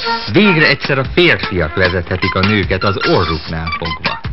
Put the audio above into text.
Végre egyszer a férfiak vezethetik a nőket az orruknál fogva.